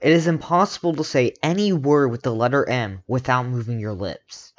It is impossible to say any word with the letter M without moving your lips.